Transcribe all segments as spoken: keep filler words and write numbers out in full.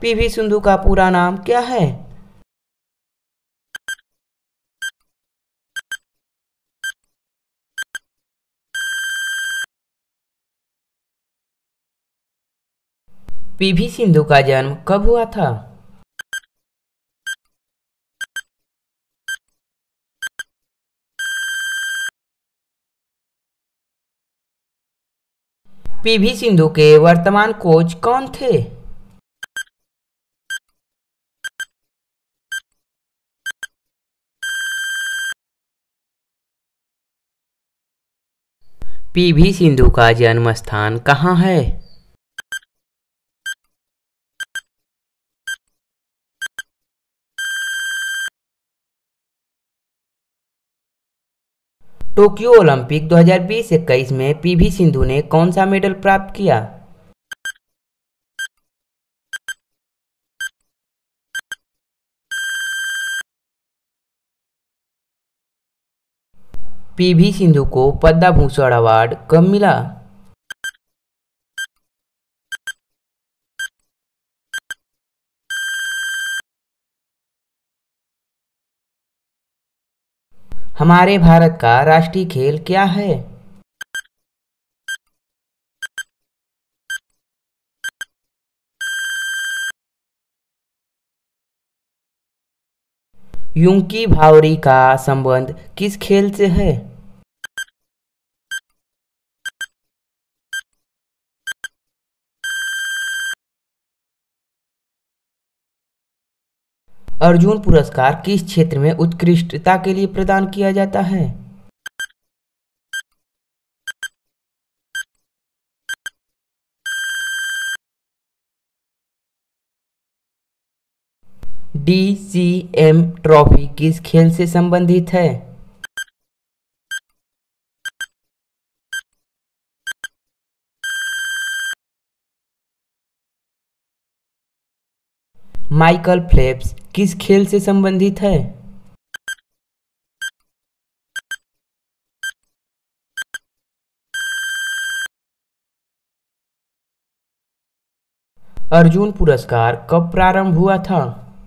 PV Sindhu का पूरा नाम क्या है? पीवी सिंधु का जन्म कब हुआ था? पीवी सिंधु के वर्तमान कोच कौन थे? पीवी सिंधु का जन्म स्थान कहाँ है? टोक्यो ओलंपिक दो हज़ार बीस इक्कीस में पीवी सिंधु ने कौन सा मेडल प्राप्त किया? पीवी सिंधु को पद्म भूषण अवार्ड कब मिला? हमारे भारत का राष्ट्रीय खेल क्या है? यूकी भावरी का संबंध किस खेल से है? अर्जुन पुरस्कार किस क्षेत्र में उत्कृष्टता के लिए प्रदान किया जाता है? डीसीएम ट्रॉफी किस खेल से संबंधित है? माइकल फेल्प्स किस खेल से संबंधित है? अर्जुन पुरस्कार कब प्रारंभ हुआ था?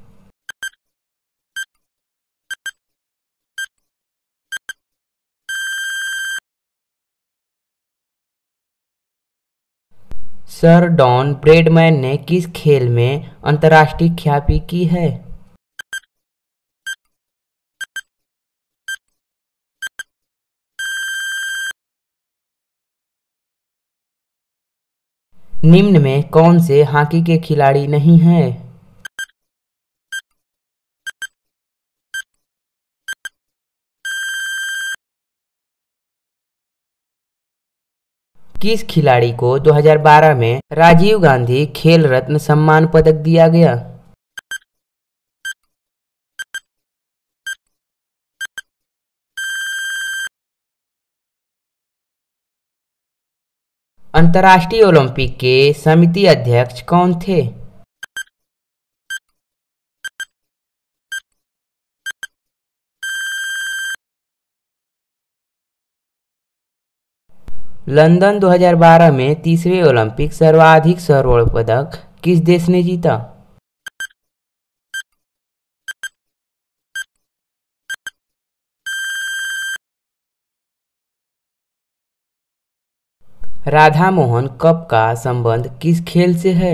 सर डॉन ब्रैडमैन ने किस खेल में अंतर्राष्ट्रीय ख्याति की है? निम्न में कौन से हॉकी के खिलाड़ी नहीं हैं? किस खिलाड़ी को दो हज़ार बारह में राजीव गांधी खेल रत्न सम्मान पदक दिया गया? अंतर्राष्ट्रीय ओलंपिक के समिति अध्यक्ष कौन थे? लंदन दो हज़ार बारह में तीसरे ओलंपिक सर्वाधिक स्वर्ण पदक किस देश ने जीता? राधा मोहन कप का संबंध किस खेल से है?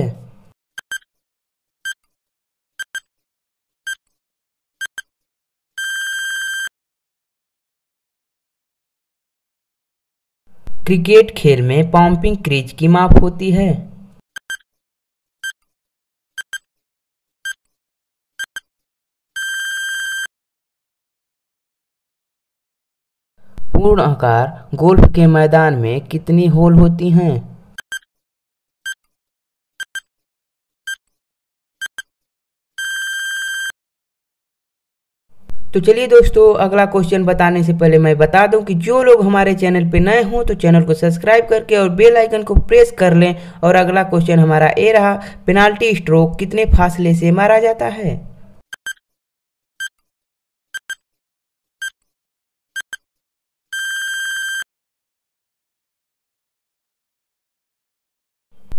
क्रिकेट खेल में पंपिंग क्रीज की माप होती है। पूर्ण आकार गोल्फ के मैदान में कितनी होल होती हैं? तो चलिए दोस्तों, अगला क्वेश्चन बताने से पहले मैं बता दूं कि जो लोग हमारे चैनल पे नए हों तो चैनल को सब्सक्राइब करके और बेल आइकन को प्रेस कर लें। और अगला क्वेश्चन हमारा ये रहा, पेनाल्टी स्ट्रोक कितने फासले से मारा जाता है?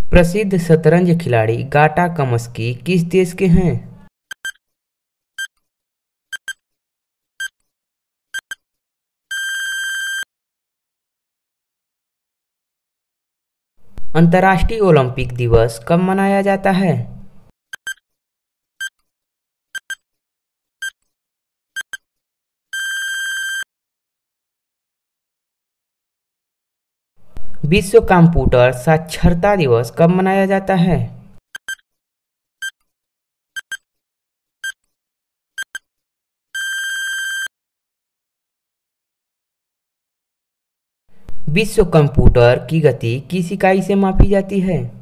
प्रसिद्ध शतरंज खिलाड़ी गाटा कमस्की किस देश के हैं? अंतर्राष्ट्रीय ओलंपिक दिवस कब मनाया जाता है? विश्व कंप्यूटर साक्षरता दिवस कब मनाया जाता है? विश्व कंप्यूटर की गति किस इकाई से मापी जाती है?